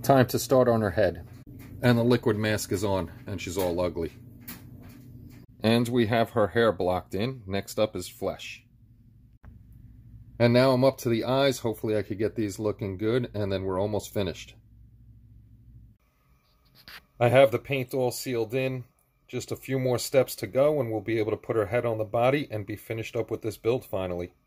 Time to start on her head. And the liquid mask is on, and she's all ugly. And we have her hair blocked in. Next up is flesh. And now I'm up to the eyes. Hopefully I could get these looking good, and then we're almost finished. I have the paint all sealed in. Just a few more steps to go, and we'll be able to put her head on the body and be finished up with this build finally.